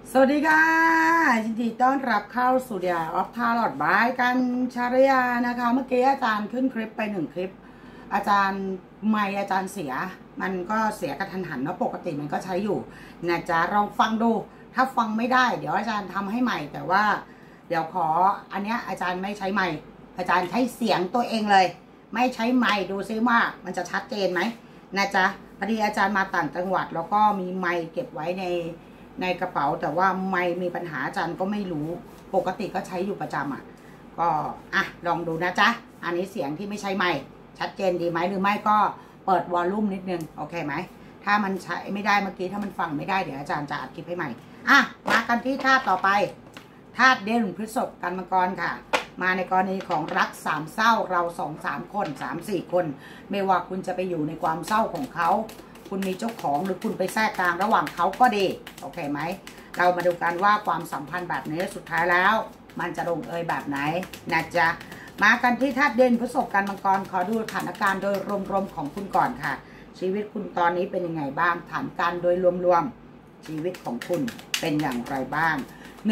สวัสดีค่ะยินดีต้อนรับเข้าสู่เดียออฟทาร์ลอดบายกันชารยานะคะเมื่อกี้อาจารย์ขึ้นคลิปไป1 คลิปอาจารย์อาจารย์เสียมันก็เสียกระทันหันเนาะปกติมันก็ใช้อยู่นะจ๊ะลองฟังดูถ้าฟังไม่ได้เดี๋ยวอาจารย์ทำให้ใหม่แต่ว่าเดี๋ยวขออันเนี้ยอาจารย์ไม่ใช้ไมค์อาจารย์ใช้เสียงตัวเองเลยไม่ใช้ไมค์ดูซิว่ามันจะชัดเจนไหมนะจ๊ะพอดีอาจารย์มาต่างจังหวัดแล้วก็มีไมค์เก็บไว้ในกระเป๋าแต่ว่าไม่มีปัญหาอาจารย์ก็ไม่รู้ปกติก็ใช้อยู่ประจำก็ลองดูนะจ๊ะอันนี้เสียงที่ไม่ใช่ไมค์ชัดเจนดีไหมหรือไม่ก็เปิดวอลลุ่มนิดนึงโอเคไหมถ้ามันใช้ไม่ได้เมื่อกี้ถ้ามันฟังไม่ได้เดี๋ยวอาจารย์จะอัดคลิปให้ใหม่มากันที่ธาตุต่อไปธาตุเด่นพฤษภกันมังกรค่ะมาในกรณีของรักสามเศร้าเรา2-3 คน3-4 คนไม่ว่าคุณจะไปอยู่ในความเศร้าของเขาคุณมีเจ้าของหรือคุณไปแทรกกลางระหว่างเขาก็ดีโอเคไหมเรามาดูกันว่าความสัมพันธ์แบบนี้สุดท้ายแล้วมันจะลงเอยแบบไหนนะจ๊ะมากันที่ธาตุเด่นพฤษภกันมังกรขอดูสถานการณ์โดยรวมๆของคุณก่อนค่ะชีวิตคุณตอนนี้เป็นยังไงบ้างฐานการโดยรวมๆชีวิตของคุณเป็นอย่างไรบ้าง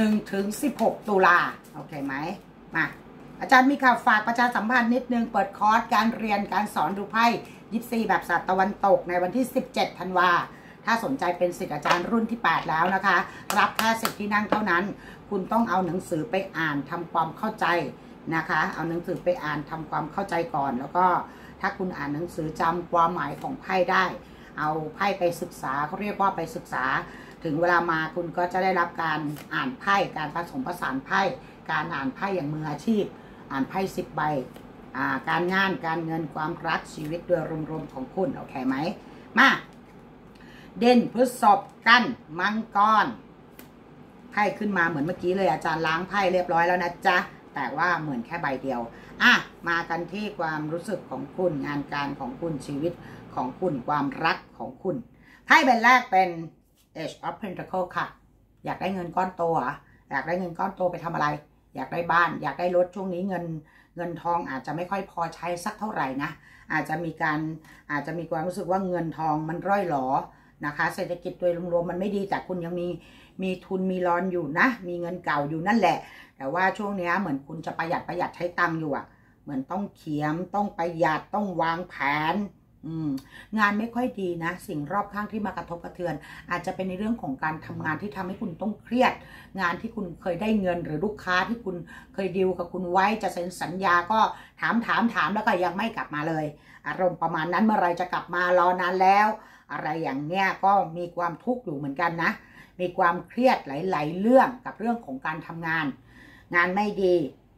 1-16 ตุลาโอเคไหมมาอาจารย์มีข่าวฝากประชาสัมพันธ์นิดนึงเปิดคอร์สการเรียนการสอนดูไพ่24แบบศาสตร์ตะวันตกในวันที่17 ธันวาถ้าสนใจเป็นศิษย์อาจารย์รุ่นที่8แล้วนะคะรับแค่10 ที่นั่งเท่านั้นคุณต้องเอาหนังสือไปอ่านทำความเข้าใจนะคะเอาหนังสือไปอ่านทำความเข้าใจก่อนแล้วก็ถ้าคุณอ่านหนังสือจำความหมายของไพ่ได้เอาไพ่ไปศึกษาเขาเรียกว่าไปศึกษาถึงเวลามาคุณก็จะได้รับการอ่านไพ่การผสมผสานไพ่การอ่านไพ่อย่างมืออาชีพอ่านไพ่10 ใบการงานการเงินความรักชีวิตโดยรวมๆของคุณโอเคไหมมาเด่นพฤษภกันมังกรไพ่ขึ้นมาเหมือนเมื่อกี้เลยอาจารย์ล้างไพ่เรียบร้อยแล้วนะจ๊ะแต่ว่าเหมือนแค่ใบเดียวมากันที่ความรู้สึกของคุณงานการของคุณชีวิตของคุณความรักของคุณไพ่ใบแรกเป็น Age of Pentacle ค่ะอยากได้เงินก้อนโตอยากได้เงินก้อนโตไปทำอะไรอยากได้บ้านอยากได้รถช่วงนี้เงินทองอาจจะไม่ค่อยพอใช้สักเท่าไหร่นะอาจจะมีความรู้สึกว่าเงินทองมันร่อยหรอนะคะเศรษฐกิจโดยรวมๆมันไม่ดีแต่คุณยังมีทุนมีรอนอยู่นะมีเงินเก่าอยู่นั่นแหละแต่ว่าช่วงนี้เหมือนคุณจะประหยัดใช้ตังค์อยู่เหมือนต้องเขียมต้องประหยัดต้องวางแผนงานไม่ค่อยดีนะสิ่งรอบข้างที่มากระทบกระเทือนอาจจะเป็นในเรื่องของการทำงานที่ทำให้คุณต้องเครียดงานที่คุณเคยได้เงินหรือลูกค้าที่คุณเคยดีลกับคุณไว้จะเซ็นสัญญาก็ถามแล้วก็ยังไม่กลับมาเลยอารมณ์ประมาณนั้นเมื่อไรจะกลับมารอนานแล้วอะไรอย่างเนี้ยก็มีความทุกข์อยู่เหมือนกันนะมีความเครียดหลายๆเรื่องกับเรื่องของการทำงานไม่ดี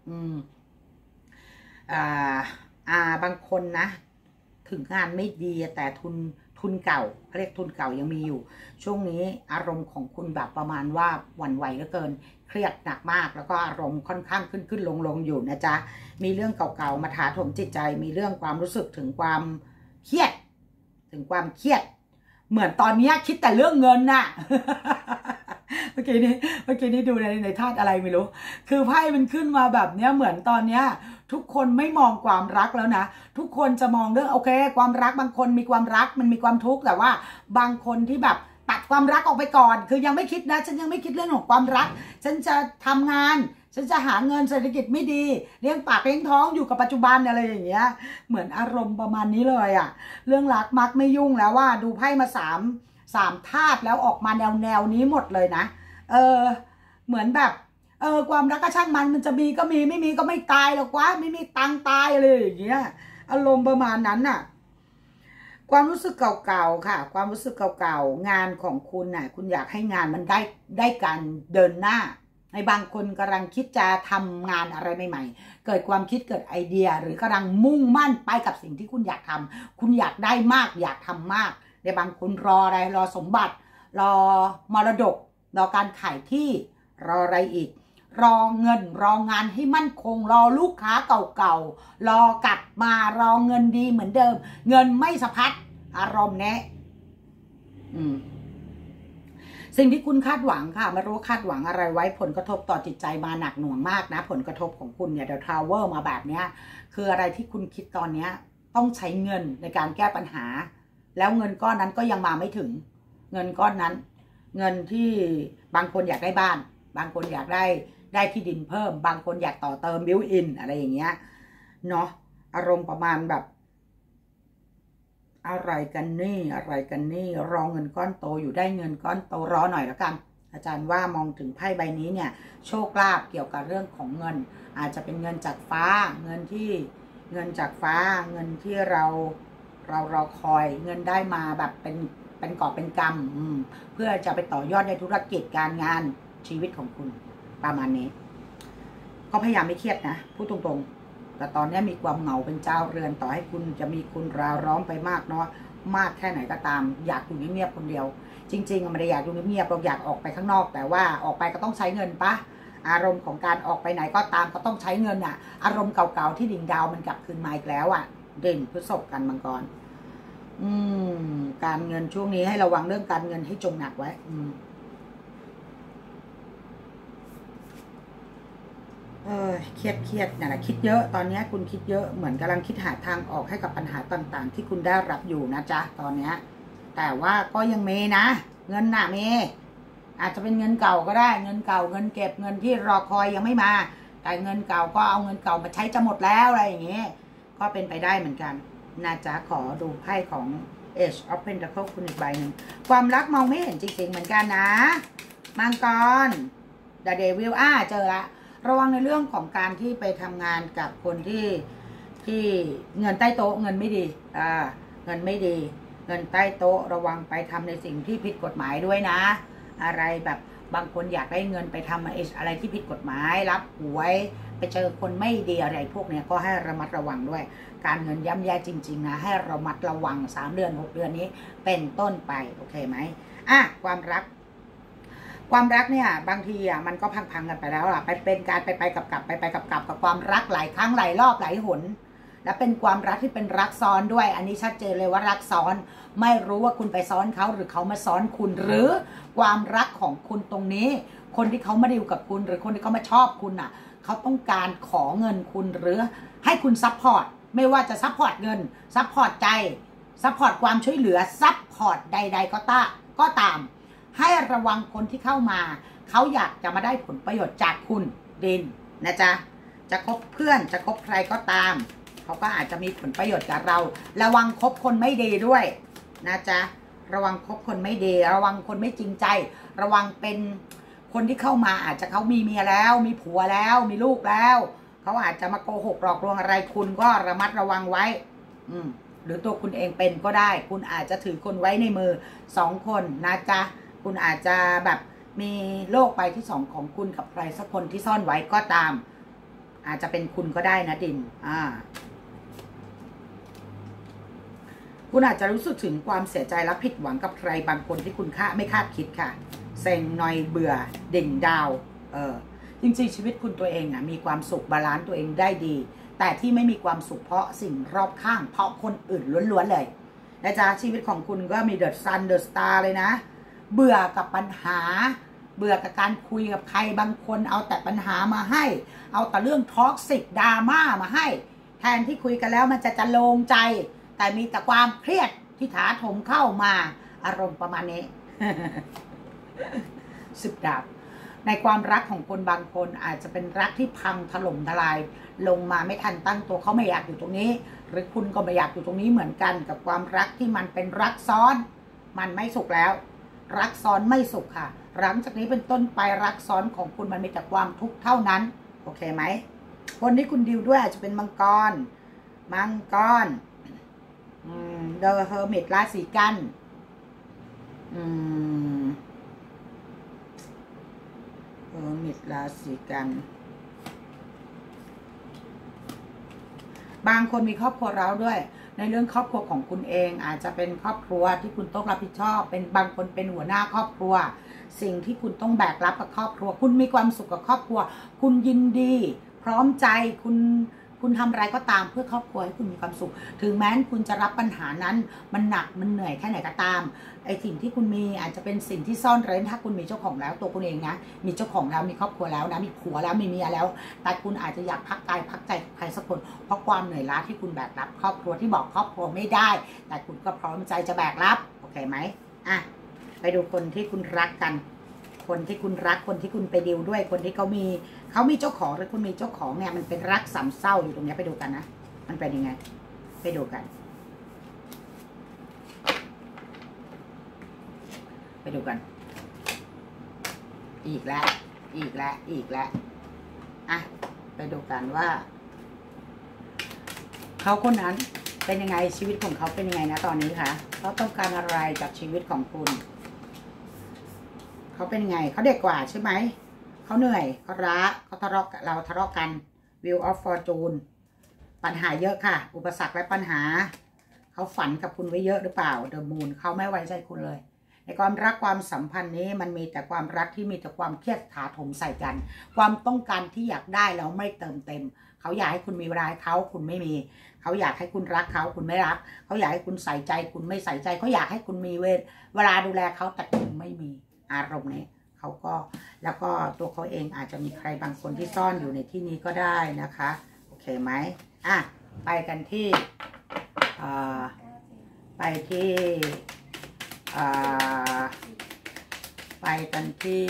บางคนนะถึงงานไม่ดีแต่ทุนเก่าเรียกทุนเก่ายังมีอยู่ช่วงนี้อารมณ์ของคุณแบบประมาณว่าหวั่นไหวเหลือเกินเครียดหนักมากแล้วก็อารมณ์ค่อนข้างขึ้นลงอยู่นะจ๊ะมีเรื่องเก่าๆมาถาโถมจิตใจมีเรื่องความรู้สึกถึงความเครียดเหมือนตอนนี้คิดแต่เรื่องเงินน่ะ เมื่อกี้นี้ดูในธาตุอะไรไม่รู้คือไพ่มันขึ้นมาแบบเนี้ยเหมือนตอนเนี้ยทุกคนไม่มองความรักแล้วนะทุกคนจะมองเรื่องโอเคความรักบางคนมีความรักมันมีความทุกข์แต่ว่าบางคนที่แบบตัดความรักออกไปก่อนคือยังไม่คิดนะฉันยังไม่คิดเรื่องของความรักฉันจะทำงานฉันจะหาเงินเศรษฐกิจไม่ดีเลี้ยงปากเลี้ยงท้องอยู่กับปัจจุบันอะไรอย่างเงี้ยเหมือนอารมณ์ประมาณนี้เลยเรื่องรักมักไม่ยุ่งแล้วว่าดูไพ่มา3 ธาตุแล้วออกมาแนวนี้หมดเลยนะเหมือนแบบความรักก็ช่างมันจะมีก็มีไม่มีก็ไม่ตายหรอกวะไม่มีตังตายเลยอย่างเงี้ยอารมณ์ประมาณนั้นน่ะความรู้สึกเก่าๆค่ะความรู้สึกเก่าๆงานของคุณน่ะคุณอยากให้งานมันได้การเดินหน้าในบางคนกำลังคิดจะทำงานอะไรใหม่ๆเกิดความคิดเกิดไอเดียหรือกำลังมุ่งมั่นไปกับสิ่งที่คุณอยากทำคุณอยากได้มากอยากทำมากในบางคนรออะไรรอสมบัติรอมรดกรอการขายที่รออะไรอีกรอเงินรองานให้มั่นคงรอลูกค้าเก่าๆรอกลับมารอเงินดีเหมือนเดิมเงินไม่สะพัดอารมณ์แนะสิ่งที่คุณคาดหวังค่ะไม่รู้คาดหวังอะไรไว้ผลกระทบต่อจิตใจมาหนักหน่วงมากนะผลกระทบของคุณเนี่ยเดี๋ยวทราเวลมาแบบนี้คืออะไรที่คุณคิดตอนนี้ต้องใช้เงินในการแก้ปัญหาแล้วเงินก้อนนั้นก็ยังมาไม่ถึงเงินก้อนนั้นเงินที่บางคนอยากได้บ้านบางคนอยากได้ที่ดินเพิ่มบางคนอยากต่อเติมบิวอินอะไรอย่างเงี้ยเนาะอารมณ์ประมาณแบบอะไรกันนี่รอเงินก้อนโตอยู่ได้เงินก้อนโตรอหน่อยแล้วกันอาจารย์ว่ามองถึงไพ่ใบนี้เนี่ยโชคลาภเกี่ยวกับเรื่องของเงินอาจจะเป็นเงินจากฟ้าเงินจากฟ้าเงินที่เราคอยเงินได้มาแบบเป็นกอบเป็นกำเพื่อจะไปต่อยอดในธุรกิจการงานชีวิตของคุณประมาณนี้ก็พยายามไม่เครียดนะพูดตรงๆแต่ตอนนี้มีความเหงาเป็นเจ้าเรือนต่อให้คุณจะมีคุณราวร้องไปมากเนาะมากแค่ไหนก็ตามอยากอยู่เงียบๆคนเดียวจริงๆไม่ได้อยากอยู่เงียบๆเราอยากออกไปข้างนอกแต่ว่าออกไปก็ต้องใช้เงินปะอารมณ์ของการออกไปไหนก็ตามก็ต้องใช้เงินอ่ะอารมณ์เก่าๆที่ดิ่งดาวมันกลับคืนมาอีกแล้วอ่ะเด่นพฤษภกันมังกรการเงินช่วงนี้ให้ระวังเรื่องการเงินให้จงหนักไว้เครียดเนี่ยแหละคิดเยอะตอนนี้คุณคิดเยอะเหมือนกำลังคิดหาทางออกให้กับปัญหาต่างๆที่คุณได้รับอยู่นะจ๊ะตอนนี้แต่ว่าก็ยังมีนะเงินน่ะมีอาจจะเป็นเงินเก่าก็ได้เงินเก่าเงินเก็บเงินที่รอคอยยังไม่มาแต่เงินเก่าก็เอาเงินเก่ามาใช้จะหมดแล้วอะไรอย่างเงี้ยก็เป็นไปได้เหมือนกันนะจ๊ะขอดูไพ่ของ Age of Pentacles คุณอีกใบหนึ่งความรักมองไม่เห็นจริงๆเหมือนกันนะมังกร The Devil เจอละระวังในเรื่องของการที่ไปทำงานกับคนที่เงินใต้โต๊ะเงินไม่ดีเงินไม่ดีเงินใต้โต๊ะระวังไปทำในสิ่งที่ผิดกฎหมายด้วยนะอะไรแบบบางคนอยากได้เงินไปทำอะไรที่ผิดกฎหมายรับหวยไปเจอคนไม่ดีอะไรพวกนี้ก็ให้ระมัดระวังด้วยการเงินย่ำแย่จริงๆนะให้ระมัดระวัง3 เดือน 6 เดือนนี้เป็นต้นไปโอเคไหมความรักเนี่ยบางทีมันก็พังกันไปแล้วล่ะไปเป็นการไปกลับกับความรักหลายครั้งหลายรอบหลายหนและเป็นความรักที่เป็นรักซ้อนด้วยอันนี้ชัดเจนเลยว่ารักซ้อนไม่รู้ว่าคุณไปซ้อนเขาหรือเขามาซ้อนคุณหรือความรักของคุณตรงนี้คนที่เขามาดีลกับคุณหรือคนที่เขามาชอบคุณเขาต้องการขอเงินคุณหรือให้คุณซัพพอร์ตไม่ว่าจะซัพพอร์ตเงินซัพพอร์ตใจซัพพอร์ตความช่วยเหลือซัพพอร์ตใดๆก็ตามให้ระวังคนที่เข้ามาเขาอยากจะมาได้ผลประโยชน์จากคุณดินนะจ๊ะจะคบเพื่อนจะคบใครก็ตามเขาก็อาจจะมีผลประโยชน์กับเราระวังคบคนไม่ดีด้วยนะจ๊ะระวังคบคนไม่ดีระวังคนไม่จริงใจระวังเป็นคนที่เข้ามาอาจจะเขามีเมียแล้วมีผัวแล้วมีลูกแล้วเขาอาจจะมาโกหกหลอกลวงอะไรคุณก็ระมัดระวังไว้หรือตัวคุณเองเป็นก็ได้คุณอาจจะถือคนไว้ในมือ2 คนนะจ๊ะคุณอาจจะแบบมีโลกใบที่2ของคุณกับใครสักคนที่ซ่อนไว้ก็ตามอาจจะเป็นคุณก็ได้นะดินคุณอาจจะรู้สึกถึงความเสียใจและผิดหวังกับใครบางคนที่คุณไม่คาดคิดค่ะเซ็งนอยเบื่อดิ่งดาวจริงๆชีวิตคุณตัวเองมีความสุขบาลานซ์ตัวเองได้ดีแต่ที่ไม่มีความสุขเพราะสิ่งรอบข้างเพราะคนอื่นล้วนๆเลยนะจ๊ะชีวิตของคุณก็มีเดอะซันเดอะสตาร์เลยนะเบื่อกับปัญหาเบื่อกับการคุยกับใครบางคนเอาแต่ปัญหามาให้เอาแต่เรื่องท็อกซิกดราม่ามาให้แทนที่คุยกันแล้วมันจะโล่งใจแต่มีแต่ความเครียดที่ถาโถมเข้ามาอารมณ์ประมาณนี้ 10 ดาบในความรักของคนบางคนอาจจะเป็นรักที่พังถล่มทลายลงมาไม่ทันตั้งตัวเขาไม่อยากอยู่ตรงนี้หรือคุณก็ไม่อยากอยู่ตรงนี้เหมือนกันกับความรักที่มันเป็นรักซ้อนมันไม่สุขแล้วรักซ้อนไม่สุขค่ะหลังจากนี้เป็นต้นไปรักซ้อนของคุณมันมีแต่ความทุกข์เท่านั้นโอเคไหมคนที่คุณดีลด้วยอาจจะเป็นมังกรเดอะเฮอร์มิตราศีกันเฮอร์มิตราศีกันบางคนมีครอบครัวแล้วด้วยในเรื่องครอบครัวของคุณเองอาจจะเป็นครอบครัวที่คุณต้องรับผิดชอบเป็นบางคนเป็นหัวหน้าครอบครัวสิ่งที่คุณต้องแบกรับกับครอบครัวคุณมีความสุขกับครอบครัวคุณยินดีพร้อมใจคุณทำอะไรก็ตามเพื่อครอบครัวให้คุณมีความสุขถึงแม้คุณจะรับปัญหานั้นมันหนักมันเหนื่อยแค่ไหนก็ตามไอ้สิ่งที่คุณมีอาจจะเป็นสิ่งที่ซ่อนเร้นถ้าคุณมีเจ้าของแล้วตัวคุณเองนะมีเจ้าของแล้วมีครอบครัวแล้วนะมีผัวแล้วมีเมียแล้วแต่คุณอาจจะอยากพักกายพักใจใครสักคนเพราะความเหนื่อยล้าที่คุณแบกรับครอบครัวที่บอกครอบครัวไม่ได้แต่คุณก็พร้อมใจจะแบกรับโอเคไหมไปดูคนที่คุณรักกัน คนที่คุณรักคนที่คุณไปดิวด้วยคนที่เขามีเจ้าของหรือคุณมีเจ้าของเนี่ยมันเป็นรักสามเศร้าอยู่ตรงนี้ไปดูกันนะมันเป็นยังไงไปดูกันไปดูกันอีกแล้วอ่ะไปดูกันว่าเขาคนนั้นเป็นยังไงชีวิตของเขาเป็นยังไงนะตอนนี้คะเขาต้องการอะไรจากชีวิตของคุณเขาเป็นยังไงเขาเด็กกว่าใช่ไหมเขาเหนื่อยเขารักเขาทะเลาะเราทะเลาะกัน Wheel of Fortune ปัญหาเยอะค่ะอุปสรรคและปัญหาเขาฝันกับคุณไว้เยอะหรือเปล่า The Moon เขาไม่ไว้ใจคุณเลยในความรักความสัมพันธ์นี้มันมีแต่ความรักที่มีแต่ความเครียดถาโถมใส่กันความต้องการที่อยากได้แล้วไม่เติมเต็มเขาอยากให้คุณมีเวลาเขาคุณไม่มีเขาอยากให้คุณรักเขาคุณไม่รักเขาอยากให้คุณใส่ใจคุณไม่ใส่ใจเขาอยากให้คุณมีเวลาดูแลเขาแต่คุณไม่มีอารมณ์นี้เขาก็แล้วก็ตัวเขาเองอาจจะมีใครบางคนที่ซ่อนอยู่ในที่นี้ก็ได้นะคะโอเคไหมอ่ะไปกันที่ไปที่ไปกันที่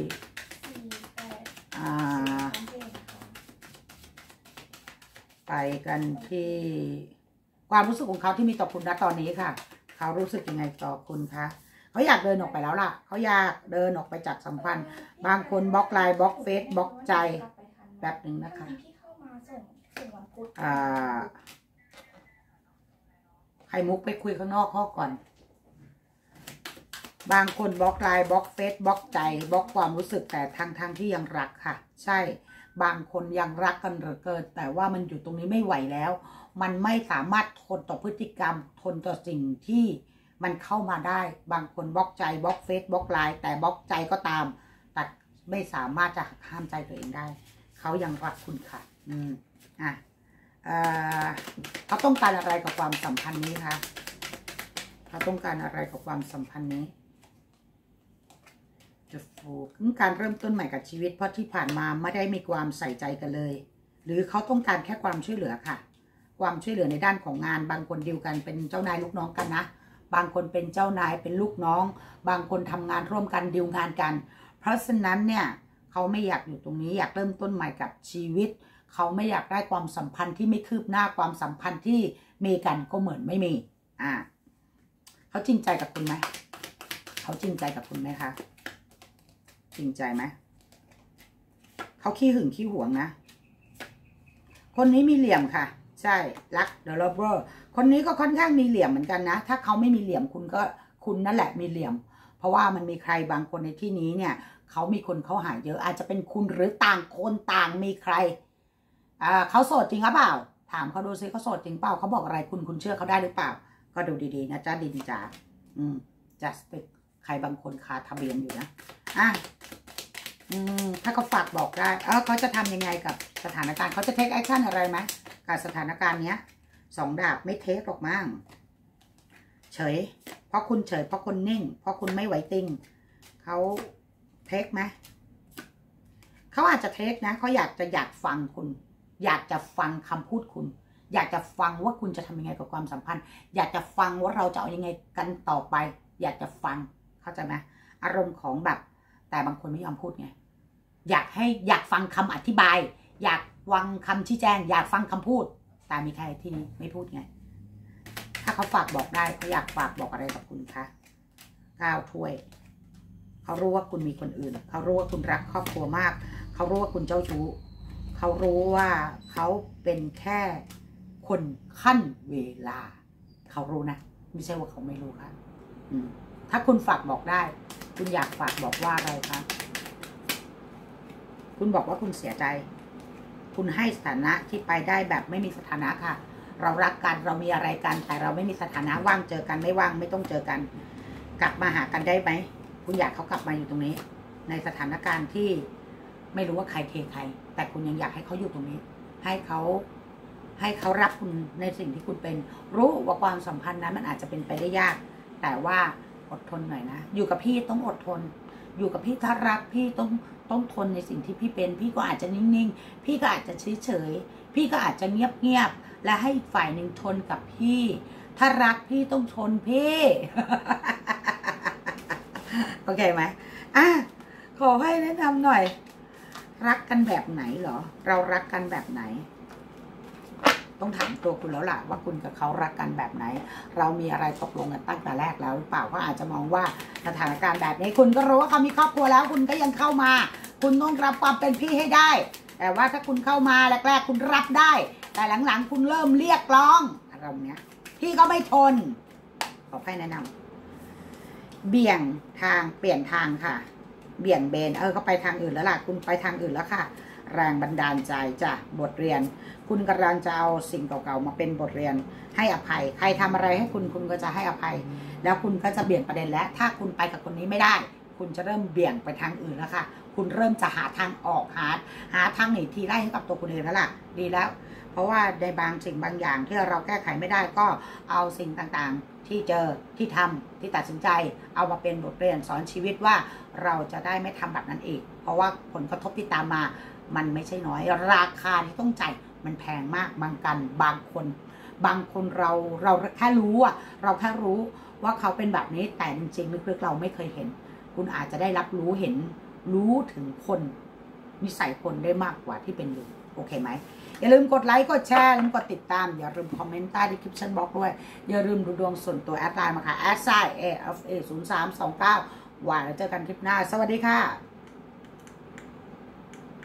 ไปกันที่ความรู้สึกของเขาที่มีต่อคุณณตอนนี้ค่ะเขารู้สึกยังไงต่อคุณคะเขาอยากเดินออกไปแล้วล่ะเขาอยากเดินออกไปจากสัมพันธ์บางคนบล็อกไลน์บล็อกเฟซบล็อกใจแบบหนึ่งนะคะใครมุกไปคุยข้างนอกข้อก่อนบางคนบล็อกไลน์บล็อกเฟซบล็อกใจบล็อกความรู้สึกแต่ทางที่ยังรักค่ะใช่บางคนยังรักกันเหลือเกินแต่ว่ามันอยู่ตรงนี้ไม่ไหวแล้วมันไม่สามารถทนต่อพฤติกรรมทนต่อสิ่งที่มันเข้ามาได้บางคนบล็อกใจบล็อกเฟซบล็อกไลน์แต่บล็อกใจก็ตามแต่ไม่สามารถจะห้ามใจตัวเองได้เขายังรักคุณค่ะเขาต้องการอะไรกับความสัมพันธ์นี้คะเขาต้องการอะไรกับความสัมพันธ์นี้จะฟูการเริ่มต้นใหม่กับชีวิตเพราะที่ผ่านมาไม่ได้มีความใส่ใจกันเลยหรือเขาต้องการแค่ความช่วยเหลือค่ะความช่วยเหลือในด้านของงานบางคนดีลกันเป็นเจ้านายลูกน้องกันนะบางคนเป็นเจ้านายเป็นลูกน้องบางคนทำงานร่วมกันดีลงานกันเพราะฉะนั้นเนี่ยเขาไม่อยากอยู่ตรงนี้อยากเริ่มต้นใหม่กับชีวิตเขาไม่อยากได้ความสัมพันธ์ที่ไม่คืบหน้าความสัมพันธ์ที่มีกันก็เหมือนไม่มีเขาจริงใจกับคุณไหมเขาจริงใจกับคุณไหมคะจริงใจไหมเขาขี้หึงขี้หวงนะคนนี้มีเหลี่ยมค่ะใช่รักเดอะลเวอร์คนนี้ก็ค่อนข้างมีเหลี่ยมเหมือนกันนะถ้าเขาไม่มีเหลี่ยมคุณนั่นแหละมีเหลี่ยมเพราะว่ามันมีใครบางคนในที่นี้เนี่ยเขามีคนเขาหาเยอะอาจจะเป็นคุณหรือต่างคนต่างมีใครเขาโสดจริงหรือเปล่าถามเขาดูซิเขาโสดจริงเปล่าเขาบอกอะไรคุณเชื่อเขาได้หรือเปล่าก็ดูดีๆนะจ้าดินจ๋าจัสติกใครบางคนคาทะเบียนอยู่นะถ้าเขาฝากบอกได้เขาจะทำยังไงกับสถานการณ์เขาจะเทคแอคชั่นอะไรไหมกับสถานการณ์เนี้ย2 ดาบไม่เทคหรอกมั้งเฉยเพราะคุณเฉยเพราะคุณนิ่งเพราะคุณไม่ไหวติงเขาเทคไหมเขาอาจจะเทคนะเขาอยากฟังคุณอยากจะฟังคำพูดคุณอยากจะฟังว่าคุณจะทำยังไงกับความสัมพันธ์อยากจะฟังว่าเราจะเอายังไงกันต่อไปอยากจะฟังเข้าใจไหมอารมณ์ของแบบแต่บางคนไม่ยอมพูดไงอยากฟังคำอธิบายอยากฟังคำชี้แจงอยากฟังคำพูดแต่มีใครที่นี่ไม่พูดไงถ้าเขาฝากบอกได้เขาอยากฝากบอกอะไรกับคุณคะ9 ถ้วยเขารู้ว่าคุณมีคนอื่นเขารู้ว่าคุณรักครอบครัวมากเขารู้ว่าคุณเจ้าชู้เขารู้ว่าเขาเป็นแค่คนขั้นเวลาเขารู้นะไม่ใช่ว่าเขาไม่รู้ค่ะถ้าคุณฝากบอกได้คุณอยากฝากบอกว่าอะไรคะคุณบอกว่าคุณเสียใจคุณให้สถานะที่ไปได้แบบไม่มีสถานะค่ะเรารักกันเรามีอะไรกันแต่เราไม่มีสถานะว่างเจอกันไม่ว่างไม่ต้องเจอกันกลับมาหากันได้ไหมคุณอยากเขากลับมาอยู่ตรงนี้ในสถานการณ์ที่ไม่รู้ว่าใครเทใครแต่คุณยังอยากให้เขาอยู่ตรงนี้ให้เขารับคุณในสิ่งที่คุณเป็นรู้ว่าความสัมพันธ์นั้นมันอาจจะเป็นไปได้ยากแต่ว่าอดทนหน่อยนะอยู่กับพี่ต้องอดทนอยู่กับพี่ถ้ารักพี่ต้องทนในสิ่งที่พี่เป็นพี่ก็อาจจะนิ่งๆพี่ก็อาจจะเฉยๆพี่ก็อาจจะเงียบๆและให้อีกฝ่ายหนึ่งทนกับพี่ถ้ารักพี่ต้องทนพี่โอเคไหมขอให้แนะนำหน่อย รักกันแบบไหนเหรอเรารักกันแบบไหนต้องถามตัวคุณแล้วล่ะว่าคุณกับเขารักกันแบบไหนเรามีอะไรตกลงกันตั้งแต่แรกแล้วหรือเปล่าก็อาจจะมองว่าสถานการณ์แบบนี้คุณก็รู้ว่าเขามีครอบครัวแล้วคุณก็ยังเข้ามาคุณต้องรับความเป็นพี่ให้ได้แต่ว่าถ้าคุณเข้ามาแรกๆคุณรับได้แต่หลังๆคุณเริ่มเรียกร้องอะไรเนี้ยพี่ก็ไม่ทนขอให้แนะนำเบี่ยงทางเปลี่ยนทางค่ะเบี่ยงเบนเขาไปทางอื่นแล้วล่ะคุณไปทางอื่นแล้วค่ะแรงบันดาลใจจ้ะบทเรียนคุณกำลังจะเอาสิ่งเก่าๆมาเป็นบทเรียนให้อภัยใครทำอะไรให้คุณก็จะให้อภัยแล้วคุณก็จะเบี่ยงประเด็นแล้วถ้าคุณไปกับคนนี้ไม่ได้คุณจะเริ่มเบี่ยงไปทางอื่นแล้วค่ะคุณเริ่มจะหาทางออกหาทางหนีทีไล่ให้กับตัวคุณเองแล้วล่ะดีแล้วเพราะว่าในบางสิ่งบางอย่างที่เราแก้ไขไม่ได้ก็เอาสิ่งต่างๆที่เจอที่ทำที่ตัดสินใจเอามาเป็นบทเรียนสอนชีวิตว่าเราจะได้ไม่ทำแบบนั้นอีกเพราะว่าผลกระทบที่ตามมามันไม่ใช่น้อยราคาที่ต้องจ่ายมันแพงมากบางคนเราแค่รู้เราแค่รู้ว่าเขาเป็นแบบนี้แต่จริงๆลึกๆเราไม่เคยเห็นคุณอาจจะได้รับรู้เห็นรู้ถึงคนนิสัยคนได้มากกว่าที่เป็นอยู่โอเคไหมอย่าลืมกดไลค์กดแชร์อย่าลืมกดติดตามอย่าลืมคอมเมนต์ใต้ description box ด้วยอย่าลืมดูดวงส่วนตัวแอดไลน์มาค่ะ @AFA0329 วันแล้วเจอกันคลิปหน้าสวัสดีค่ะ